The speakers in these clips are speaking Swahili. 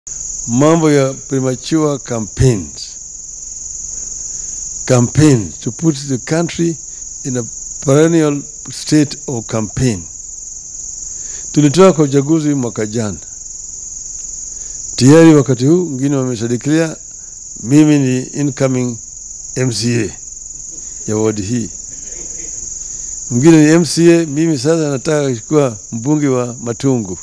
mambo ya premature campaigns to put the country in a perennial state of campaign. Tulitoka kwa uchaguzi mwaka jana. Tayari wakati huu wengine wameshadikilia mimi ni incoming MCA ya ward hii. Mwingine ni MCA, mimi sasa nataka kuwa mbunge wa Matungu.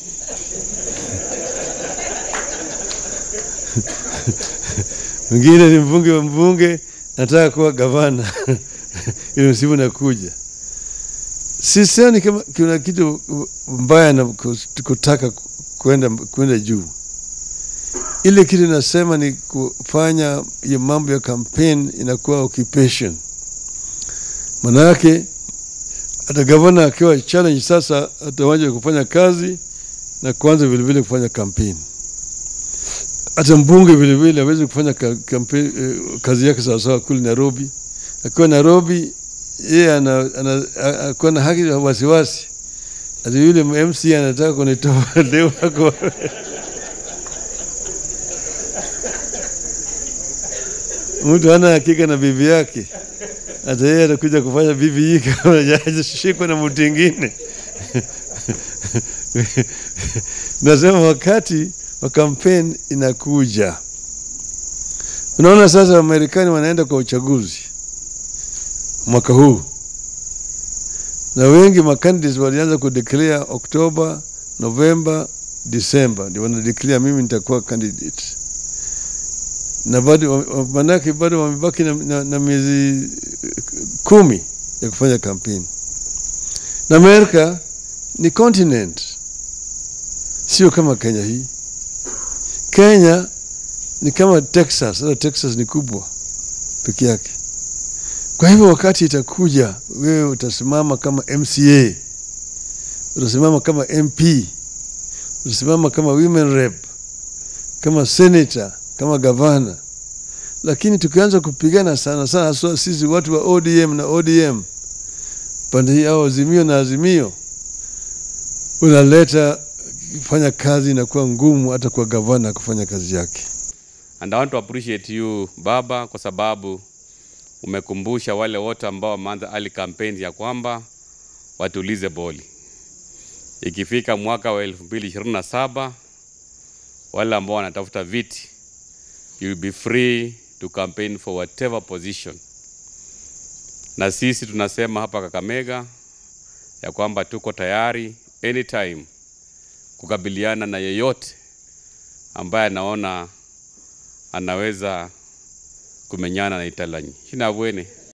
Mwingine ni mbunge nataka kuwa gavana. Ile msimu nakuja. Sisi kama kuna kitu mbaya na kutaka kwenda juu. Ile kitu nasema ni kufanya ya mambo ya campaign inakuwa occupation. Manake hata gavana akiwa challenge sasa ataanza kufanya kazi na kuanza vile vile kufanya campaign. Hata mbunge vile vile hawezi kufanya campaign kazi yake sawa kule Nairobi. Akiwa Nairobi yeye anakuwa na haki ya wasiwasi. Ati yule MC anataka kunitoa leo wako. Mtu ana hakika na bibi yake. Hata yeye atakuja kufanya bibi hii kama hajashikwa na mtu mwingine. Nasema wakati wa campaign inakuja. Unaona sasa Amerikani wanaenda kwa uchaguzi mwaka huu. Na wengi makandidates walianza kudeclare October, November, December. Ndio wanadeclare mimi nitakuwa candidate. Na manake bado wamebaki na miezi 10 ya kufanya campaign. Na Amerika ni continent. Sio kama Kenya hii. Kenya ni kama Texas. Sasa Texas ni kubwa peke yake. Kwa hivyo wakati itakuja wewe utasimama kama MCA, utasimama kama MP, utasimama kama women rep, kama senator, kama governor. Lakini tukianza kupigana sana sisi watu wa ODM na ODM pande hii au Azimio na Azimio, unaleta kufanya kazi na kuwa ngumu hata kwa governor kufanya kazi yake. And I want to appreciate you Baba kwa sababu umekumbusha wale wote ambao wameanza early campaign ya kwamba watulize boli. Ikifika mwaka wa 2027 wale ambao wanatafuta viti, you will be free to campaign for whatever position. Na sisi tunasema hapa Kakamega ya kwamba tuko tayari anytime kukabiliana na yeyote ambaye anaona anaweza kumenyana na Italanyi. Hina bwene.